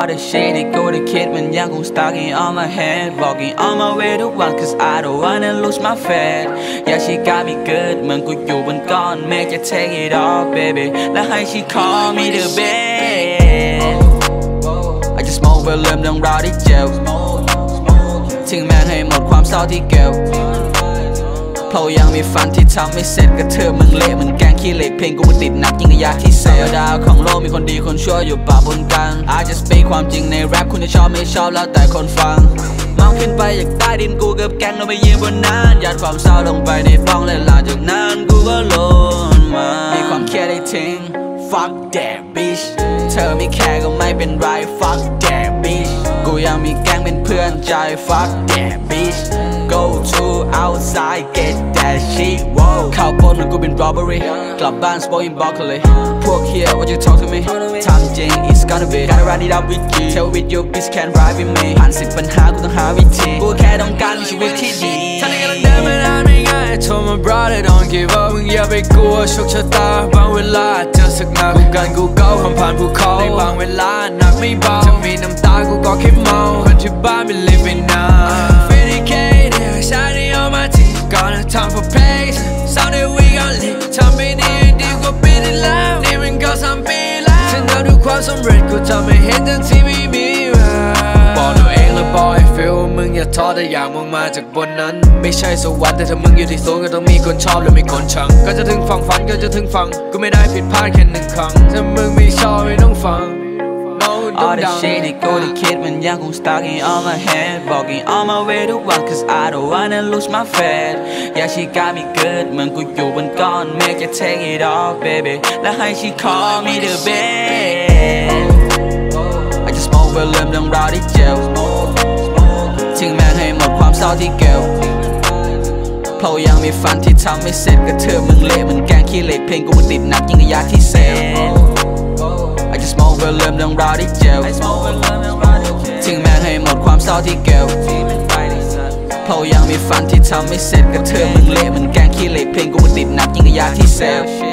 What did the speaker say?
All the shit ที่กูได้คิดมันยังคง stuck in all my head Walking on my way ทุกวัน cause I don't wanna lose my faith Yeah she got me good เหมือนกูอยู่บนก้อนเมฆจะ take it off baby และให้ she call me the best I just smoke เพื่อลืมเรื่องราวที่เจ็บทิ้งแม่งให้หมดความเศร้าที่เก็บเพราะยังมีฝันที่ทำไม่เสร็จกับเธอมึงเละเหมือนแกงขี้เหล็กเพลงกูมันติดหนักยิ่งกว่ายาที่เสพดาวของโลกมีคนดีคนชั่วอยู่ปะปนกัน I just speak ความจริงในแรปคุณจะชอบไม่ชอบแล้วแต่คนฟังมองขึ้นไปจากใต้ดินกูกับแกงเราไปยืนบนนั้นยัดความเศร้าลงไปในบ้องและหลังจากนั้นกูก็ลงมามีความเครียดได้ทิ้ง Fuck that bitch เธอไม่แคร์ก็ไม่เป็นไร Fuck that bitch กูยังมีแกงเป็นเพื่อนใจ Fuck that bitch Go to outside get that shit wow เข้าปนเหมือนกูเป็น robbery กลับบ้าน spoil box เลยพวกเฮีย what you talk to me ทำจริง it's gonna be gotta run it up with you tell with your bitch can't ride with me ผ่าน10 ปัญหากูต้องหาวิธีกูแค่ต้องการมีชีวิตที่ดีท่านนี้กำลังเดินไม่ได้ไม่ง่าย told my brother don't give up มึงอย่าไปกลัวโชคชะตาบางเวลาเจอสักหนักกูกันกูเก้าความผ่านภูเขาในบางเวลาหนักไม่เบาจะมีน้ำตากูก็แค่เมาคนที่บ้านไม่ living now Shining on my teeth, got no time for pace. Sounded we gon' live. ทำไม่ดีดีกว่าปีที่แล้วนี่มันก็3 ปีแล้วฉันเอาทุกความสำเร็จกูทำให้เห็นทั้งที่ไม่มีบอกตัวเองและบอกให้ feel ว่ามึงอย่าท้อแต่อยากมองมาจากบนนั้นไม่ใช่สวรรค์แต่ถ้ามึงอยู่ที่สูงก็ต้องมีคนชอบและมีคนชังก็จะถึงฝั่งฝันก็จะถึงฝั่งกูไม่ได้ผิดพลาดแค่1 ครั้งถ้ามึงไม่ชอบไม่ต้องฟังAll the shit ที่กูได้คิดมันยังคง stuck in all my head Walking on my way ทุกวัน cause I don't wanna lose my faith Yeah she got me good เหมือนกูอยู่บนก้อนเมฆจะ take it off baby และให้ she call me the best I just smoke เพื่อลืมเรื่องราวที่เจ็บทิ้งแม่งให้หมดความเศร้าที่เก็บเพราะยังมีฝันที่ทำไม่เสร็จกับเธอมึงเละเหมือนแกงขี้เหล็กเพลงกูมันติดหนักยิ่งกว่ายาที่เสพI just smoke เพื่อลืมเรื่องราวที่เจ็บทิ้งแม่งให้หมดความเศร้าที่เก็บเพราะยังมีฝันที่ทำไม่เสร็จกับเธอมึงเละเหมือนแกงขี้เหล็กเพลงกูมันติดหนักยิ่งกว่ายาที่เสพ